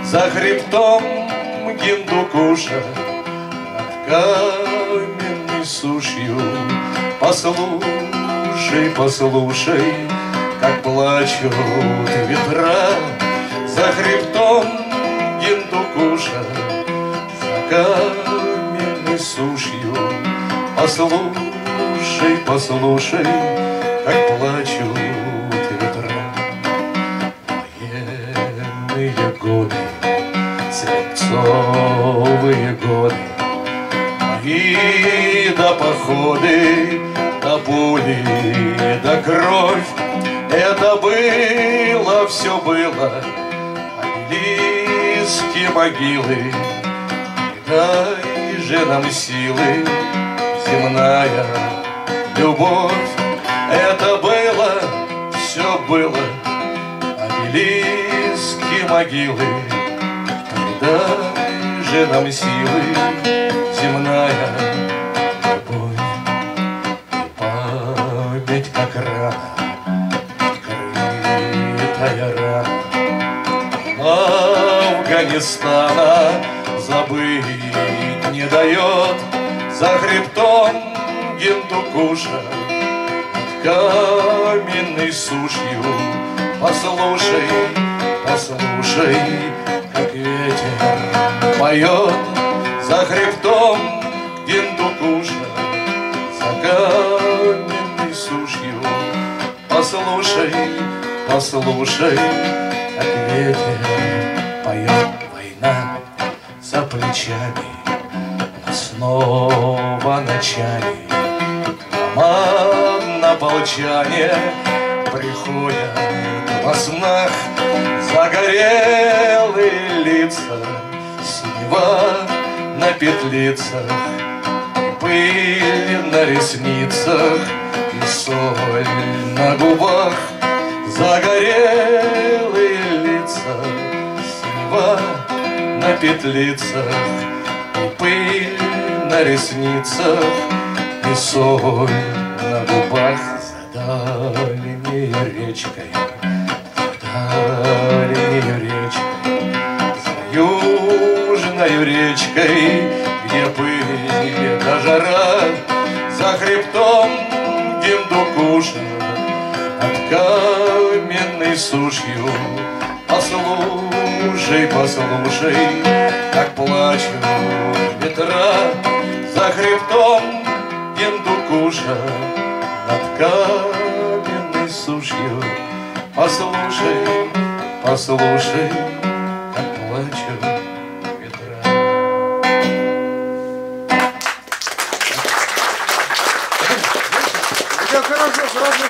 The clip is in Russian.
За хребтом Гиндукуша над каменной сушью. Послушай, послушай, как плачут ветра. За хребтом Гиндукуша, за каменной сушью. Послушай, послушай, как плачут ветра. Военные годы, свинцовые годы, мои до походы, до пули, до кровь. Это было, все было, обелиски, могилы. Дай же нам силы, земная любовь. Это было, все было, обелиски, могилы. Дай же нам силы, земная любовь. И память, как рана, открытая рана Афганистана, забыть не дает. За хребтом Гиндукуша над каменной сушью. Послушай, послушай, как ветер поет. За хребтом Гиндукуша, за каменной сушью. Послушай, послушай, как ветер поет. Война за плечами, снова ночами дома ополчане приходят во снах. Загорелые лица, синева на петлицах, пыль на ресницах и соль на губах. Загорелые лица, синева на петлицах, пыль на ресницах и соль на губах. За дальней речкой, за дальней речкой, за южною речкой, где пыль да жара. За хребтом Гиндукуша над каменной сушью. Послушай, послушай, как плачут ветра. За хребтом Гиндукуша над каменной сушью. Послушай, послушай, как плачут ветра. Хорошо,